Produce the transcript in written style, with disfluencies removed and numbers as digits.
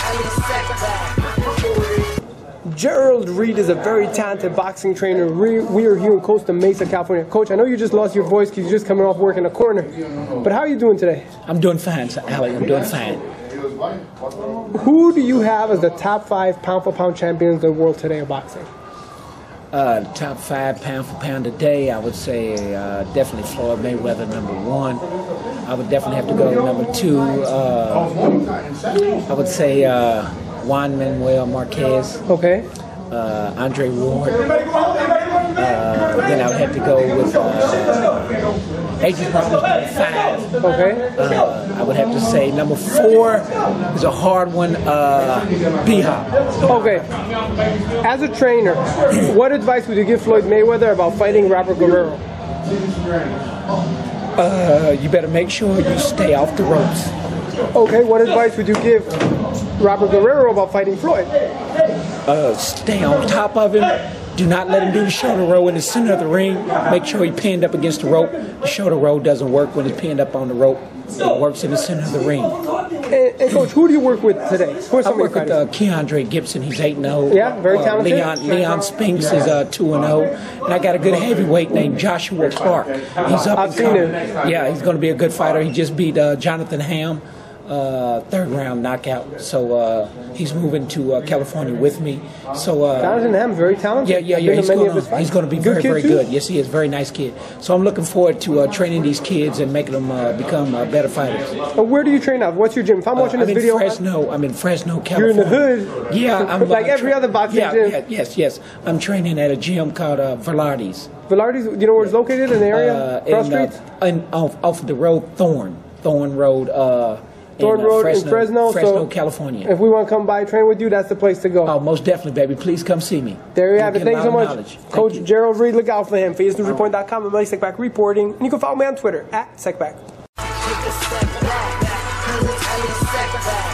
Gerald Reed is a very talented boxing trainer. We are here in Costa Mesa, California. Coach, I know you just lost your voice because you're just coming off work in a corner. But how are you doing today? I'm doing fine, Alec. I'm doing fine. Who do you have as the top 5 pound-for-pound champions of the world today of boxing? The top 5 pound-for-pound today, I would say definitely Floyd Mayweather, #1. I would definitely have to go to #2. I would say Juan Manuel Marquez. Okay. Andre Ward. Then I would have to go with Adrian Broner, 5. Okay. I would have to say #4 is a hard one, bhop. Okay. As a trainer, what advice would you give Floyd Mayweather about fighting Robert Guerrero? You better make sure you stay off the ropes. Okay, what advice would you give Robert Guerrero about fighting Floyd? Stay on top of him. Do not let him do the shoulder roll in the center of the ring. Make sure he's pinned up against the rope. The shoulder roll doesn't work when he's pinned up on the rope. It works in the center of the ring. And Coach, who do you work with today? I work with Keandre Gibson. He's 8-0. Yeah, very talented. Leon Spinks is 2-0. And I got a good heavyweight named Joshua Clark. He's up. I've seen him. Yeah, he's going to be a good fighter. He just beat Jonathan Ham. 3rd round knockout, so he's moving to California with me. So Jonathan Ham, very talented. Yeah. He's going to be very good. Yes, he is. Very nice kid. So I'm looking forward to training these kids and making them become better fighters. Where do you train out? What's your gym? If I'm watching this video, I'm in Fresno, California. You're in the hood. Yeah, I'm like every other boxing gym. Yeah, yes. I'm training at a gym called Velarde's. Velarde's. Do you know where it's located in the area? Cross streets. Off the road, Thorn Road. Thorn Road in Fresno, California. If we want to come by, train with you, that's the place to go. Oh, most definitely, baby. Please come see me. There you have it. Thank you so much. Coach Gerald Reed, look out for him. For EsNewsReport.com, I'm Mike Sekback reporting. And you can follow me on Twitter, @Sekback.